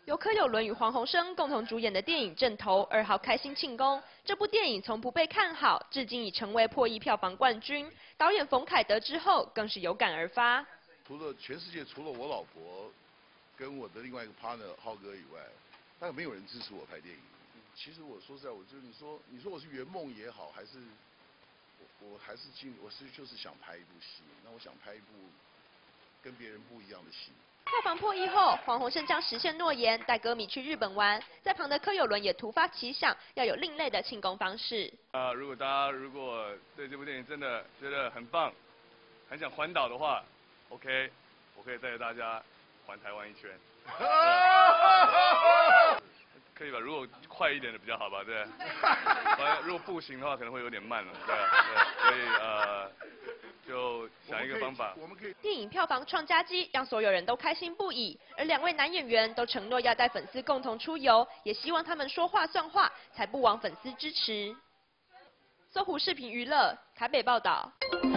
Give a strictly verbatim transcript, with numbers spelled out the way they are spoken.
由柯有伦与黄鸿升共同主演的电影《阵头》二号开心庆功。这部电影从不被看好，至今已成为破亿票房冠军。导演冯凯得知后，更是有感而发。 除了全世界除了我老婆跟我的另外一个 partner 浩哥以外，大概没有人支持我拍电影。其实我说实在，我就你说你说我是圆梦也好，还是我我还是尽我是就是想拍一部戏，那我想拍一部跟别人不一样的戏。 票房破亿后，黄鸿升将实现诺言，带歌迷去日本玩。在旁的柯有伦也突发奇想，要有另类的庆功方式。 啊、呃，如果大家如果对这部电影真的觉得很棒，很想环岛的话 ，OK， 我可以带着大家环台湾一圈。可以吧？如果快一点的比较好吧，对。如果步行的话，可能会有点慢了，对对，所以呃。就想一个方法。 我们可以。 电影票房创佳绩，让所有人都开心不已。而两位男演员都承诺要带粉丝共同出游，也希望他们说话算话，才不枉粉丝支持。搜狐视频娱乐台北报道。